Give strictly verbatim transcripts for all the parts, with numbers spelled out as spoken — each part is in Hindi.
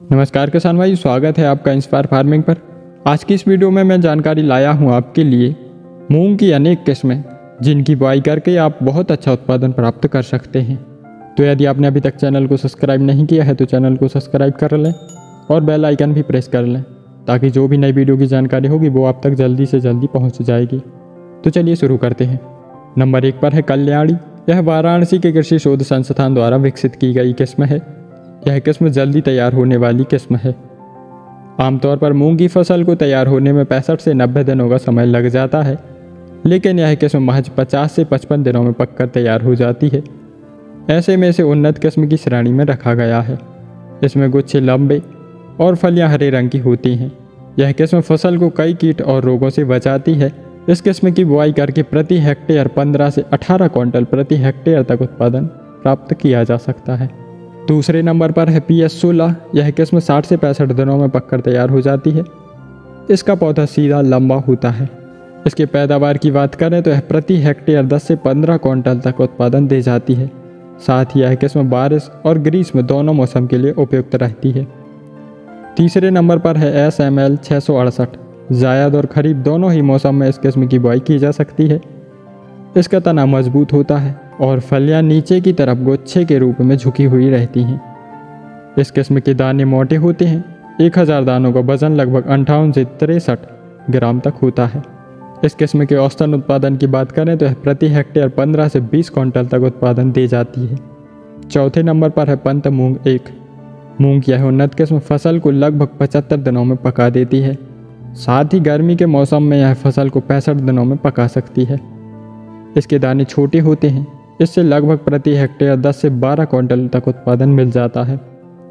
नमस्कार किसान भाई, स्वागत है आपका इंस्पायर फार्मिंग पर। आज की इस वीडियो में मैं जानकारी लाया हूं आपके लिए मूंग की अनेक किस्में जिनकी बुआई करके आप बहुत अच्छा उत्पादन प्राप्त कर सकते हैं। तो यदि आपने अभी तक चैनल को सब्सक्राइब नहीं किया है तो चैनल को सब्सक्राइब कर लें और बेल आइकन भी प्रेस कर लें ताकि जो भी नई वीडियो की जानकारी होगी वो आप तक जल्दी से जल्दी पहुँच जाएगी। तो चलिए शुरू करते हैं। नंबर एक पर है कल्याणी। यह वाराणसी के कृषि शोध संस्थान द्वारा विकसित की गई किस्म है। यह किस्म जल्दी तैयार होने वाली किस्म है। आमतौर पर मूंग की फसल को तैयार होने में पैंसठ से नब्बे दिनों का समय लग जाता है, लेकिन यह किस्म महज पचास से पचपन दिनों में पककर तैयार हो जाती है। ऐसे में इसे उन्नत किस्म की श्रेणी में रखा गया है। इसमें गुच्छे लंबे और फलियां हरे रंग की होती हैं। यह किस्म फसल को कई कीट और रोगों से बचाती है। इस किस्म की बुआई करके प्रति हेक्टेयर पंद्रह से अठारह क्विंटल प्रति हेक्टेयर तक उत्पादन प्राप्त किया जा सकता है। दूसरे नंबर पर है पी एस सोलह। यह किस्म साठ से पैंसठ दिनों में पककर तैयार हो जाती है। इसका पौधा सीधा लंबा होता है। इसके पैदावार की बात करें तो यह प्रति हेक्टेयर दस से पंद्रह क्विंटल तक उत्पादन दे जाती है। साथ ही यह किस्म बारिश और ग्रीष्म दोनों मौसम के लिए उपयुक्त रहती है। तीसरे नंबर पर है एस एम एल छः सौ अड़सठ। जायद और खरीफ दोनों ही मौसम में इस किस्म की बुआई की जा सकती है। इसका तना मजबूत होता है और फलियां नीचे की तरफ गुच्छे के रूप में झुकी हुई रहती हैं। इस किस्म के दाने मोटे होते हैं। एक हज़ार दानों का वजन लगभग अंठावन से तिरसठ ग्राम तक होता है। इस किस्म के औसतन उत्पादन की बात करें तो यह प्रति हेक्टेयर पंद्रह से बीस क्विंटल तक उत्पादन दे जाती है। चौथे नंबर पर है पंत मूंग एक। मूंग की यह उन्नत किस्म फसल को लगभग पचहत्तर दिनों में पका देती है। साथ ही गर्मी के मौसम में यह फसल को पैंसठ दिनों में पका सकती है। इसके दाने छोटे होते हैं। इससे लगभग प्रति हेक्टेयर दस से बारह क्विंटल तक उत्पादन मिल जाता है।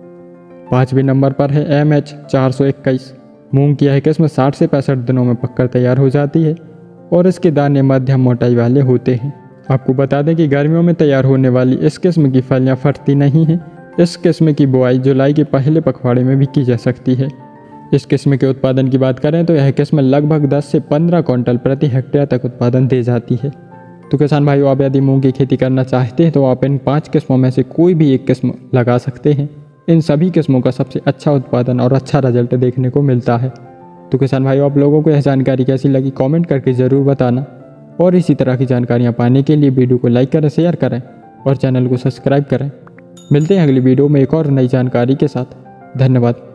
पाँचवें नंबर पर है एम एच चार सौ इक्कीस। मूंग की यह किस्म साठ से पैंसठ दिनों में पककर तैयार हो जाती है और इसके दाने मध्यम मोटाई वाले होते हैं। आपको बता दें कि गर्मियों में तैयार होने वाली इस किस्म की फलियां फटती नहीं हैं। इस किस्म की बुआई जुलाई के पहले पखवाड़े में भी की जा सकती है। इस किस्म के उत्पादन की बात करें तो यह किस्म लगभग दस से पंद्रह क्विंटल प्रति हेक्टेयर तक उत्पादन दे जाती है। तो किसान भाइयों, आप यदि मूंग की खेती करना चाहते हैं तो आप इन पांच किस्मों में से कोई भी एक किस्म लगा सकते हैं। इन सभी किस्मों का सबसे अच्छा उत्पादन और अच्छा रिजल्ट देखने को मिलता है। तो किसान भाइयों, आप लोगों को यह जानकारी कैसी लगी कमेंट करके ज़रूर बताना और इसी तरह की जानकारियाँ पाने के लिए वीडियो को लाइक करें, शेयर करें और चैनल को सब्सक्राइब करें। मिलते हैं अगली वीडियो में एक और नई जानकारी के साथ। धन्यवाद।